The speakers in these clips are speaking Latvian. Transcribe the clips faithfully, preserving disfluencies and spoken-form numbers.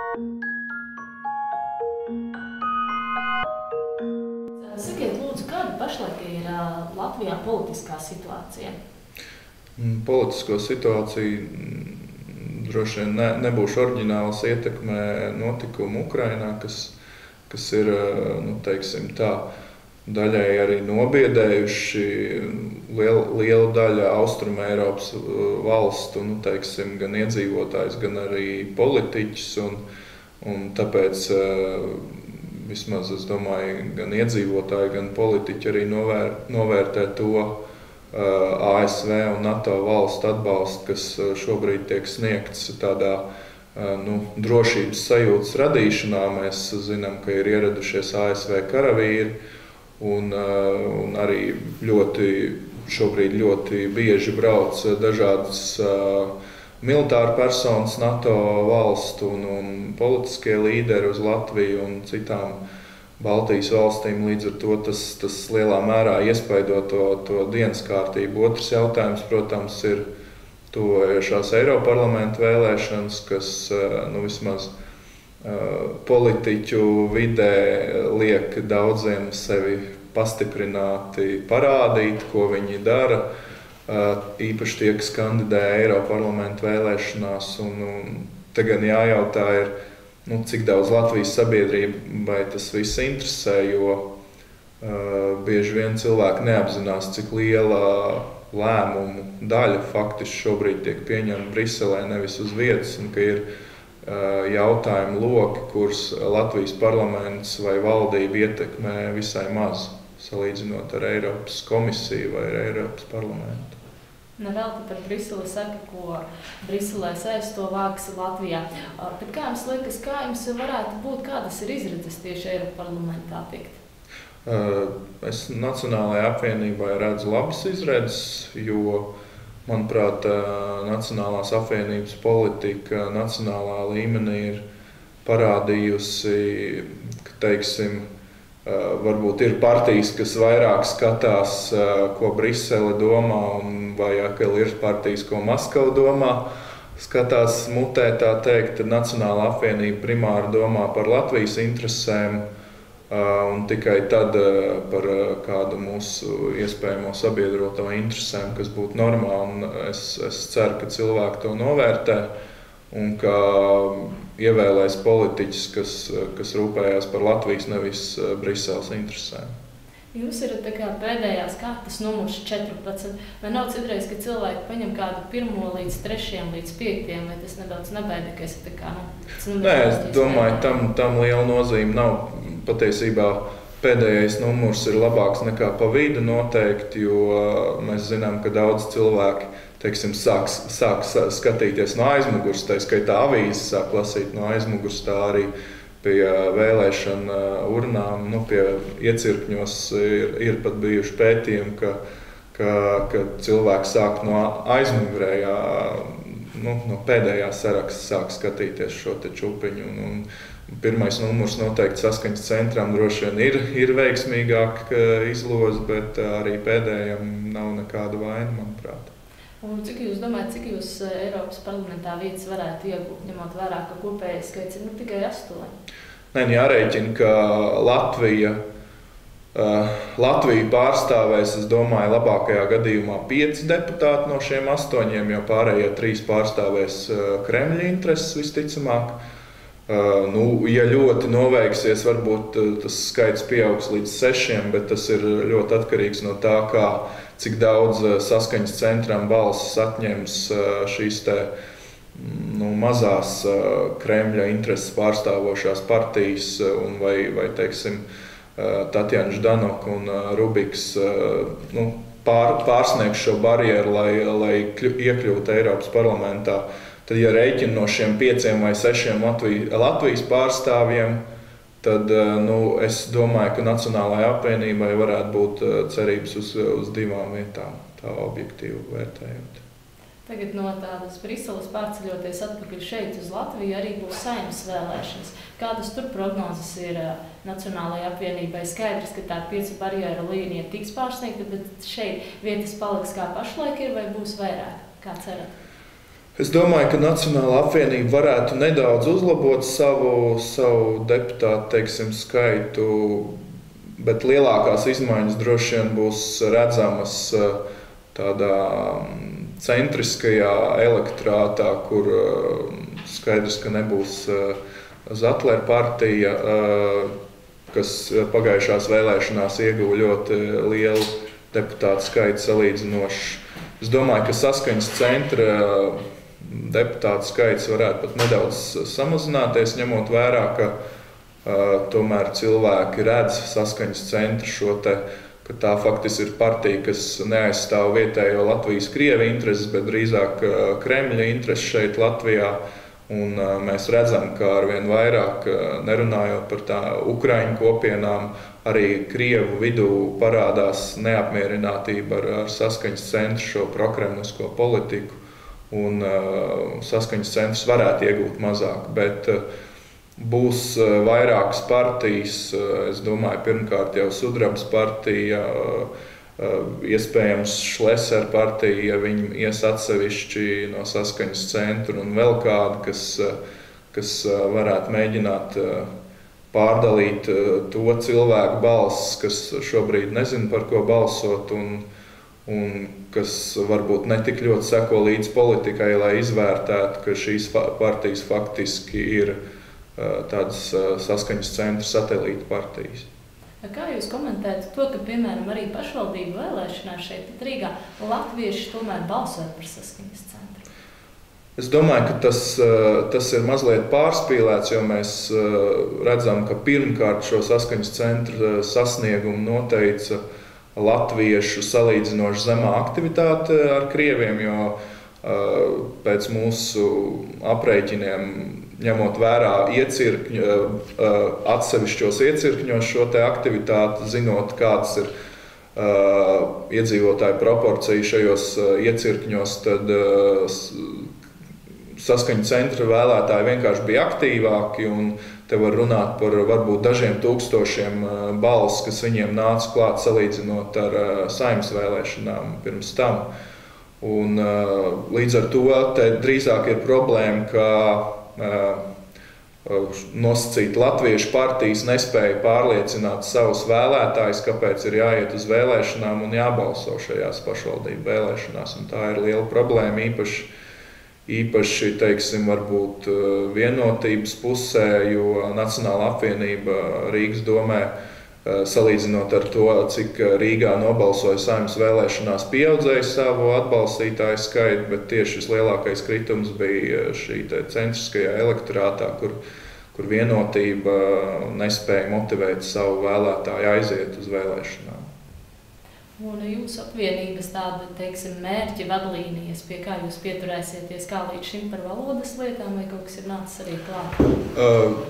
Sakiet, lūdzu, kāda pašlaik ir Latvijā politiskā situācija? Politisko situāciju droši vien ne, nebūšu oriģināls ietekmē notikumu Ukrainā, kas, kas ir, nu, teiksim tā, daļai arī nobiedējuši lielu, lielu daļu Austrumu Eiropas valstu, nu, teiksim, gan iedzīvotājus, gan arī politiķus. Un, un tāpēc vismaz, es domāju, gan iedzīvotāji, gan politiķi arī novēr, novērtē to A S V un NATO valstu atbalstu, kas šobrīd tiek sniegts tādā nu, drošības sajūtas radīšanā. Mēs zinām, ka ir ieradušies A S V karavīri un, un arī ļoti, šobrīd ļoti bieži brauc dažādas militāra personas NATO valstu un, un politiskie līderi uz Latviju un citām Baltijas valstīm. Līdz ar to tas, tas lielā mērā iespaido to, to dienas kārtību. Otrs jautājums, protams, ir tuvojošās Eiroparlamenta vēlēšanas, kas nu, vismaz politiķu vidē liek daudziem sevi pastiprināti parādīt, ko viņi dara. Īpaši tie, kas kandidē Eiroparlamenta vēlēšanās. Un, un te gan jājautā ir, nu, cik daudz Latvijas sabiedrībai tas viss interesē, jo uh, bieži vien cilvēki neapzinās, cik liela lēmumu daļa faktiski šobrīd tiek pieņemta Briselē, nevis uz vietas, un ka ir uh, jautājumu loki, kurus Latvijas parlaments vai valdība ietekmē visai maz, salīdzinot ar Eiropas komisiju vai ar Eiropas parlamentu. Nevelti par Briseli saka, ko Briselē saisto vāks Latvijā. Bet kā jums liekas, kā jums varētu būt, kādas ir izredzes tieši Eiroparlamentā tikt? Es Nacionālajā apvienībā redzu labas izredzes, jo, manuprāt, Nacionālās apvienības politika nacionālā līmenī ir parādījusi, ka, teiksim, varbūt ir partijas, kas vairāk skatās, ko Brisele domā, un vai atkal ir partijas, ko Maskava domā, skatās mutē, tā teikt. Tad Nacionālā apvienība primāri domā par Latvijas interesēm, un tikai tad par kādu mūsu iespējamo sabiedroto interesēm, kas būtu normāli. Un es, es ceru, ka cilvēki to novērtē un ka ievēlēs politiķus, kas, kas rūpējās par Latvijas, nevis Briseles interesēm. Jūs esat tā kā pēdējās kārtas numurs četrpadsmit. Vai nav citreiz, ka cilvēki paņem kādu pirmo līdz trešiem, līdz piektiem, vai tas nedaudz nebaida, ka esi tā kā, nu... Nē, es domāju, tam, tam liela nozīme nav. Patiesībā pēdējais numurs ir labāks nekā pa vidu noteikti, jo mēs zinām, ka daudz cilvēki, teiksim, sāk, sāk skatīties no aizmugurs, tā skaitā avīzes sāk lasīt no aizmugurs, tā arī pie vēlēšana urnām, nu, pie iecirkņos ir, ir pat bijuši pētījumi, ka, ka, ka cilvēki sāk no aizmugurējā, nu, no pēdējā saraksta sāk skatīties šo te čupiņu. Un, un pirmais numurs noteikti Saskaņas centram droši vien ir, ir veiksmīgāk izloze, bet arī pēdējam nav nekāda vaina, manuprāt. Un cik jūs domājat, cik jūs Eiropas parlamentā vietas varētu iegūt, ņemot vērā, ka kopējais skaits ir nu, tikai astoņi? Nē, jārēķina, ka Latvija, uh, Latvija pārstāvēs, es domāju, labākajā gadījumā pieci deputāti no šiem astoņiem, jo pārējie trīs pārstāvēs uh, Kremļa intereses visticamāk. Uh, nu, ja ļoti noveiksies, varbūt uh, tas skaits pieaugs līdz sešiem, bet tas ir ļoti atkarīgs no tā, kā cik daudz Saskaņas centram balsis atņems šīs te, nu, mazās Kremļa intereses pārstāvošās partijas, un vai, vai teiksim, Tatjana Ždanoka un Rubiks nu, pār, pārsniegs šo barjeru, lai, lai iekļūtu Eiropas parlamentā. Tad, ja rēķina no šiem pieciem vai sešiem Latvijas, Latvijas pārstāvjiem, tad nu, es domāju, ka Nacionālajai apvienībai varētu būt cerības uz, uz divām vietām, tā objektīvi vērtējot. Tagad no tādas Briseles pārceļoties atpakaļ šeit uz Latviju arī būs Saeimas vēlēšanas. Kādas tur prognozes ir Nacionālajai apvienībai? Skaidrs, ka tā piecu barjeru līnija tiks pārsniegta, bet šeit vietas paliks kā pašlaik ir vai būs vairāk? Kā cerat? Es domāju, ka Nacionālā apvienība varētu nedaudz uzlabot savu, savu deputātu, teiksim, skaitu, bet lielākās izmaiņas droši vien būs redzamas tādā centriskajā elektorātā, kur skaidrs, ka nebūs Zatlera partija, kas pagājušās vēlēšanās ieguva ļoti lielu deputātu skaitu salīdzinoši. Es domāju, ka Saskaņas centra deputātu skaits varētu pat nedaudz samazināties, ņemot vērā, ka uh, tomēr cilvēki redz Saskaņas centru šo te, ka tā faktiski ir partija, kas neaizstāv vietējo Latvijas-Krievi intereses, bet drīzāk uh, Kremļa intereses šeit Latvijā. Un uh, mēs redzam, ka arvien vairāk, uh, nerunājot par tā Ukraiņu kopienām, arī Krievu vidū parādās neapmierinātība ar, ar Saskaņas centru šo prokremlisko politiku. Un uh, Saskaņas centrs varētu iegūt mazāk, bet uh, būs uh, vairākas partijas. Uh, es domāju, pirmkārt jau Sudrabas partija, uh, uh, iespējams Šlesera partija, ja viņi ies atsevišķi no Saskaņas centra, un vēl kāda, kas, uh, kas uh, varētu mēģināt uh, pārdalīt uh, to cilvēku balsis, kas šobrīd nezina, par ko balsot, un un kas varbūt netik ļoti seko līdz politikai, lai izvērtētu, ka šīs partijas faktiski ir tādas Saskaņas centra satelīta partijas. Kā jūs komentētu to, ka, piemēram, arī pašvaldību vēlēšanās šeit Rīgā latvieši tomēr balsoja par Saskaņas centru? Es domāju, ka tas, tas ir mazliet pārspīlēts, jo mēs redzam, ka pirmkārt šo Saskaņas centra sasniegumu noteica latviešu salīdzinoši zemā aktivitāte ar krieviem, jo uh, pēc mūsu aprēķiniem, ņemot vērā iecirkņu, uh, atsevišķos iecirkņos šo te aktivitāti, zinot, kāds ir uh, iedzīvotāju proporcija šajos uh, iecirkņos, tad uh, Saskaņa centra vēlētāji vienkārši bija aktīvāki, un te var runāt par varbūt dažiem tūkstošiem balss, kas viņiem nāca klāt salīdzinot ar Saeimas vēlēšanām pirms tam. Un, līdz ar to te drīzāk ir problēma, ka nosacīt latviešu partijas nespēja pārliecināt savus vēlētājus, kāpēc ir jāiet uz vēlēšanām un jābalso šajās pašvaldību vēlēšanās. Un tā ir liela problēma, īpaši Īpaši, teiksim, varbūt vienotības pusē, jo Nacionālā apvienība Rīgas domē, salīdzinot ar to, cik Rīgā nobalsoja Saeimas vēlēšanās, pieaudzēja savu atbalstītāju skaitu, bet tieši vislielākais kritums bija šī te centriskajā elektorātā, kur, kur vienotība nespēja motivēt savu vēlētāju aiziet uz vēlēšanām. Un jūsu apvienības tāda, teiksim, mērķi, vadlīnijas, pie kā jūs pieturēsieties, kā līdz šim par valodas lietām, vai kaut kas ir nācis arī klāt? Uh,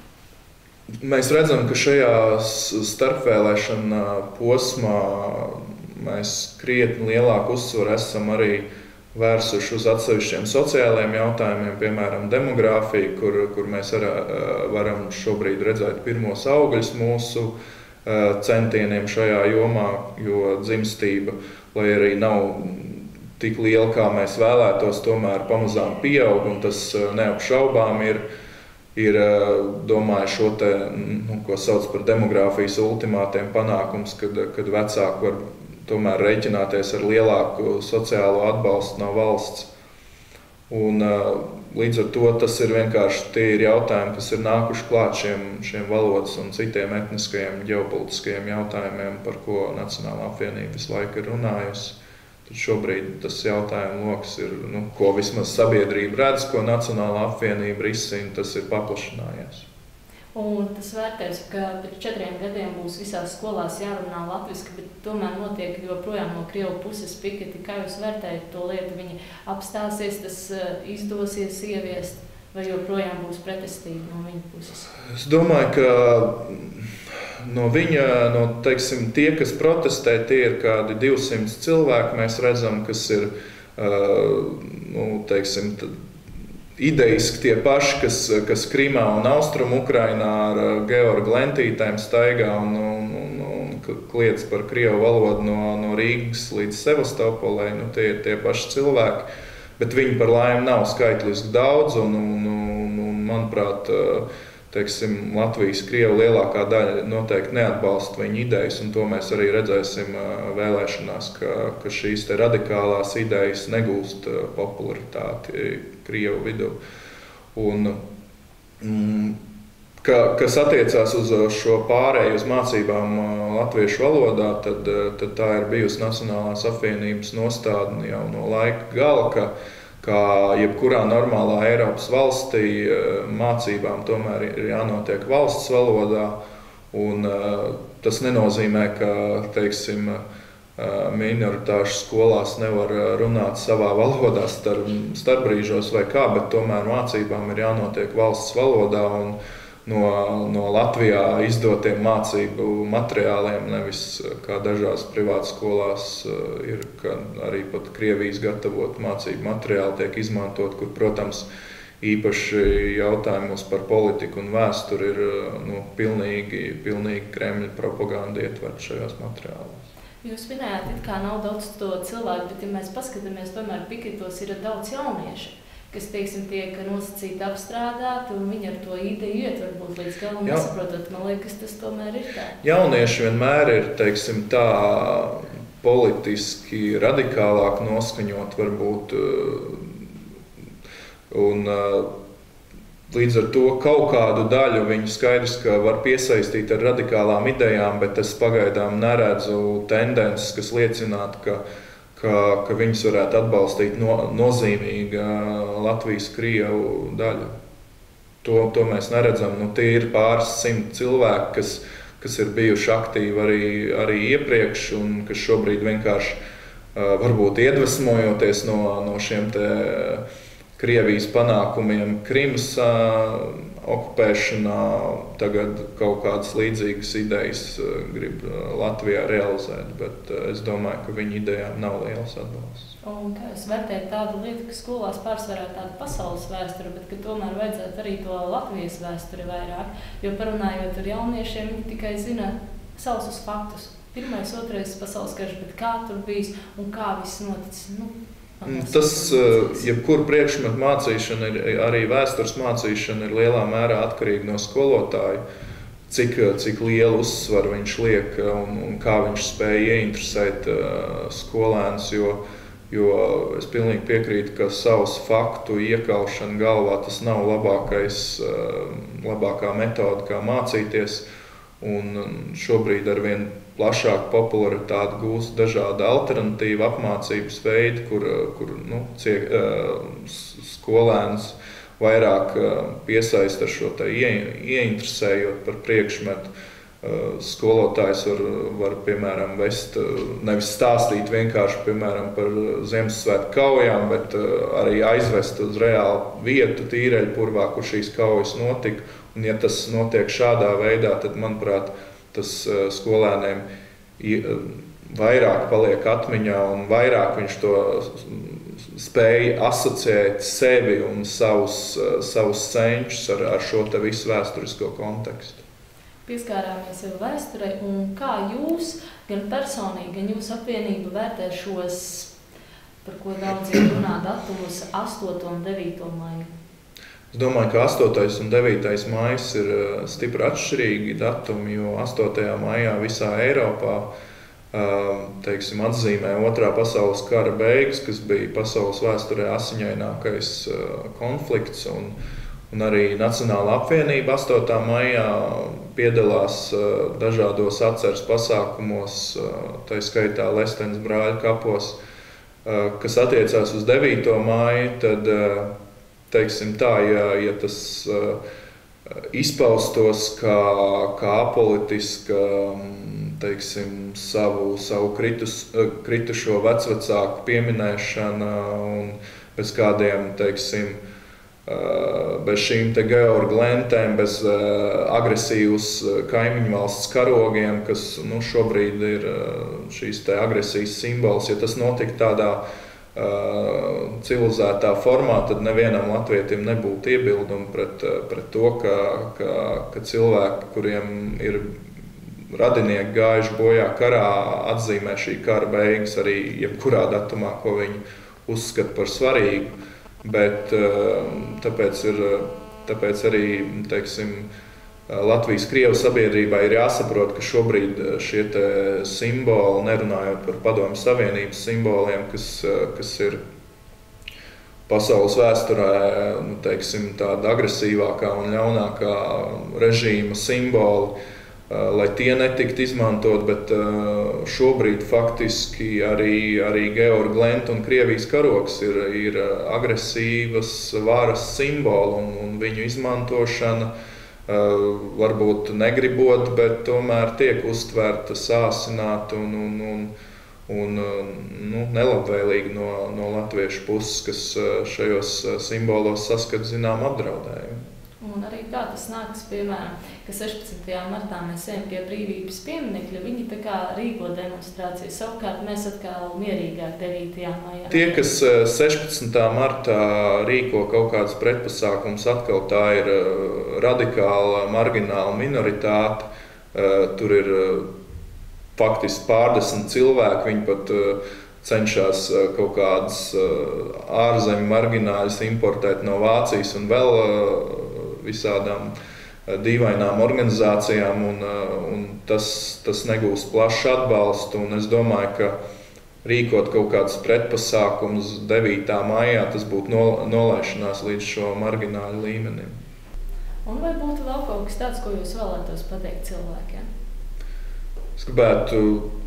mēs redzam, ka šajā starpvēlēšana posmā mēs krietni lielāku uzsvaru esam arī vērsuši uz atsevišķiem sociālajiem jautājumiem, piemēram, demogrāfiju, kur, kur mēs ar, varam šobrīd redzēt pirmos augļus mūsu centieniem šajā jomā, jo dzimstība, lai arī nav tik liela, kā mēs vēlētos, tomēr pamazām pieaug, un tas neapšaubām ir, ir domāju, šo te, nu, ko sauc par demogrāfijas ultimātiem panākums, kad, kad vecāki var tomēr rēķināties ar lielāku sociālo atbalstu no valsts. Un, līdz ar to tas ir vienkārši tie ir jautājumi, kas ir nākuši klāt šiem, šiem valodas un citiem etniskajiem, ģeopolitiskajiem jautājumiem, par ko Nacionālā apvienība visu laiku ir runājusi. Tad šobrīd tas jautājumu loks ir, nu, ko vismaz sabiedrība redz, ko Nacionālā apvienība risina, tas ir paplašinājies. Un tas vērtējums, ka pēc četriem gadiem būs visās skolās jārunā latviski, bet tomēr notiek joprojām no Krievu puses piketi. Kā jūs vērtējat to lietu? Viņi apstāsies, tas izdosies ieviest, vai joprojām būs pretestība no viņa puses? Es domāju, ka no viņa, no, teiksim, tie, kas protestē, tie ir kādi divsimt cilvēki, mēs redzam, kas ir, nu, teiksim, idejiski tie paši, kas, kas Krimā un Austrum Ukrainā ar Georgu lentītēm staigā un, un, un, un kliedz par krievu valodu no, no Rīgas līdz Sevastopolei. Nu, tie ir tie paši cilvēki. bet viņi par laimi nav skaitliski daudz, un, un, un, un manuprāt, teiksim, Latvijas krievu lielākā daļa noteikti neatbalsta viņa idejas, un to mēs arī redzēsim vēlēšanās, ka, ka šīs te radikālās idejas negūst popularitāti krievu vidū. Un, mm, ka, kas attiecās uz šo pārēju uz mācībām latviešu valodā, tad, tad tā ir bijusi Nacionālās apvienības nostādne jau no laika gala, ka kā jebkurā normālā Eiropas valstī mācībām tomēr ir jānotiek valsts valodā, un tas nenozīmē, ka, teiksim, minoritāšu skolās nevar runāt savā valodā starp, starpbrīžos vai kā, bet tomēr mācībām ir jānotiek valsts valodā un no, no Latvijā izdotiem mācību materiāliem, nevis kā dažās privātas skolās ir, ka arī pat Krievijas gatavot mācību materiāli tiek izmantot, kur, protams, īpaši jautājumos par politiku un vēsturi ir nu, pilnīgi, pilnīgi Kremļa propaganda ietvert šajos materiālos. Jūs minējāt, it kā nav daudz to cilvēku, bet ja mēs paskatāmies, tomēr piketos ir daudz jaunieši, kas, teiksim, tiek nosacīti apstrādāti, un viņi ar to ideju iet varbūt līdz galam nesaprotot. Man liekas, tas tomēr ir tā. Jaunieši vienmēr ir, teiksim, tā politiski radikālāk noskaņot varbūt, un līdz ar to kaut kādu daļu viņi skaidrs, ka var piesaistīt ar radikālām idejām, bet es pagaidām neredzu tendences, kas liecinātu, ka Ka, ka viņus varētu atbalstīt no, nozīmīga Latvijas krievu daļa. To, to mēs neredzam. Nu, tie ir pāris simt cilvēki, kas, kas ir bijuši aktīvi arī, arī iepriekš, un kas šobrīd vienkārši uh, varbūt iedvesmojoties no, no šiem te Krievijas panākumiem Krimas uh, okupēšanā, tagad kaut kādas līdzīgas idejas grib Latvijā realizēt, bet es domāju, ka viņu idejām nav liels atbalsts. Un kā jūs vērtējat tādu lietu, ka skolās pārsvarā tāda pasaules vēsture, bet ka tomēr vajadzētu arī to Latvijas vēsturi vairāk, jo parunājot ar jauniešiem, viņi tikai zina sausus faktus. Pirmais, otrais pasaules karš, bet kā tur bijis un kā viss noticis. Nu, Tas, jebkura priekšmetu mācīšana, ir, arī vēstures mācīšana ir lielā mērā atkarīga no skolotāja, cik, cik lielu uzsvaru viņš liek un, un kā viņš spēja ieinteresēt uh, skolēnus, jo, jo es pilnīgi piekrītu, ka savus faktu iekaušana galvā tas nav labākais, uh, labākā metode, kā mācīties, un šobrīd arvien plašāku popularitāti gūst dažādi alternatīvi apmācības veidi, kur, kur nu, ciek, skolēns vairāk piesaista ar šo te ieinteresējot par priekšmetu. Skolotājs var, var piemēram, vest, nevis stāstīt vienkārši piemēram, par Ziemassvētku kaujām, bet arī aizvest uz reālu vietu Tīreļpurvā, kur šīs kaujas notika. Un, ja tas notiek šādā veidā, tad, manuprāt, tas skolēniem vairāk paliek atmiņā un vairāk viņš to spēja asociēt sevi un savus, savus cenšus ar, ar šo te visu vēsturisko kontekstu. Pieskārāmies jau vēsturei, un kā jūs, gan personīgi, gan jūsu apvienība vērtē šos, par ko daudzi runā, datumus astoto un devīto maiju? Es domāju, ka astotais un devītais maijs ir stipri atšķirīgi datumi, jo astotajā maijā visā Eiropā teiksim, atzīmē otrā pasaules kara beigas, kas bija pasaules vēsturē asiņainākais konflikts, un, un arī Nacionālā apvienība astotā maijā piedalās dažādos atceres pasākumos, tā skaitā Lestenes brāļu kapos, kas attiecās uz devīto maiju, tad teiksim tā, ja, ja tas uh, izpaustos kā, kā apolitiska, teiksim, savu, savu kritus, kritušo vecvecāku pieminēšana un bez kādiem, teiksim, uh, bez šīm te Georga lentēm, bez uh, agresīvas kaimiņu valsts karogiem, kas nu, šobrīd ir uh, šīs te agresijas simbols, ja tas notika tādā civilizētā formā, tad nevienam latvietim nebūtu iebildumi pret, pret to, ka, ka, ka cilvēki, kuriem ir radinieki gājuši bojā karā, atzīmē šī kara beigas arī jebkurā datumā, ko viņi uzskata par svarīgu, bet tāpēc, ir, tāpēc arī, teiksim, Latvijas-Krievu sabiedrībā ir jāsaprot, ka šobrīd šie te simboli, nerunājot par Padomju Savienības simboliem, kas, kas ir pasaules vēsturē, nu, teiksim, tāda agresīvākā un ļaunākā režīma simboli, lai tie netiktu izmantot, bet šobrīd faktiski arī, arī Georga Lenta un Krievijas karogs ir, ir agresīvas varas simboli, un, un viņu izmantošana varbūt negribot, bet tomēr tiek uztverta sāsināta un, un, un, un nu, nelabvēlīgi no, no latviešu puses, kas šajos simbolos saskat zinām apdraudējumu. Un arī tā tas nākas, piemēram, ka sešpadsmitajā martā mēs ejam pie brīvības pieminekļa, viņi tā kā rīko demonstrāciju, savukārt mēs atkal mierīgāk devītajā maijā. Tie, kas sešpadsmitā martā rīko kaut kādus pretpasākumus, atkal tā ir radikāla, margināla minoritāte, tur ir faktiski pārdesmit cilvēki, viņi pat cenšas kaut kādas ārzemju margināļus importēt no Vācijas un vēl visādām dīvainām organizācijām, un, un tas, tas negūst plašu atbalstu. Un es domāju, ka rīkot kaut kādus pretpasākumus devītā maijā, tas būtu nolaišanās līdz šo margināļu līmenim. Un vai būtu vēl kaut kas tāds, ko jūs vēlētos pateikt cilvēkiem? Es gribētu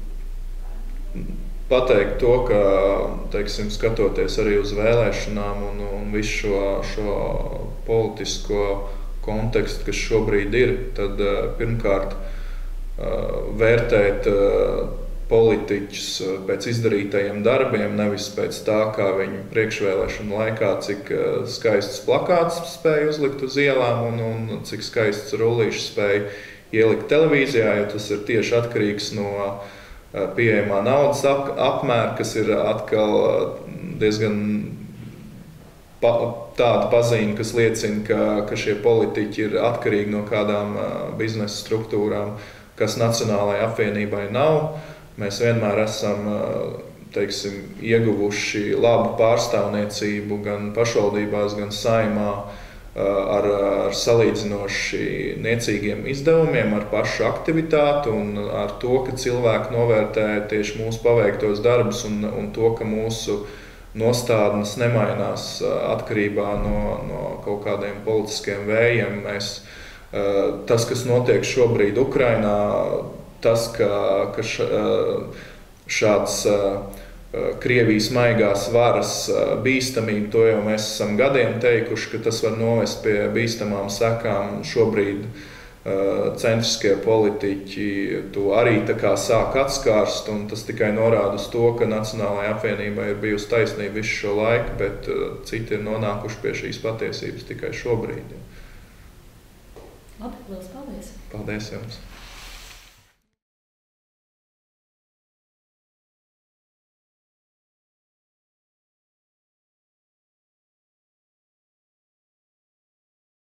pateikt to, ka, teiksim, skatoties arī uz vēlēšanām un, un visu šo, šo politisko kontekstu, kas šobrīd ir, tad pirmkārt vērtēt politiķus pēc izdarītajiem darbiem, nevis pēc tā, kā viņi priekšvēlēšanu laikā, cik skaistus plakātus spēja uzlikt uz ielām un, un cik skaistus rullīšus spēja ielikt televīzijā, jo tas ir tieši atkarīgs no pieejamā naudas ap, apmēra, kas ir atkal diezgan pa, tāda pazīme, kas liecina, ka, ka šie politiķi ir atkarīgi no kādām biznesa struktūrām, kas Nacionālajai apvienībai nav. Mēs vienmēr esam, teiksim, ieguvuši labu pārstāvniecību gan pašvaldībās, gan Saeimā, Ar, ar salīdzinoši niecīgiem izdevumiem, ar pašu aktivitāti un ar to, ka cilvēki novērtē tieši mūsu paveiktos darbus un, un to, ka mūsu nostādnes nemainās atkarībā no, no kaut kādiem politiskiem vējiem. Mēs, tas, kas notiek šobrīd Ukrainā, tas, ka, ka šāds Krievijas maigās varas bīstamība, to jau mēs esam gadiem teikuši, ka tas var novest pie bīstamām sekām. Šobrīd centriskie politiķi to arī tā kā sāk atskārst, un tas tikai norāda uz to, ka Nacionālajai apvienībai ir bijusi taisnība visu šo laiku, bet citi ir nonākuši pie šīs patiesības tikai šobrīd. Labi, liels paldies! Paldies jums!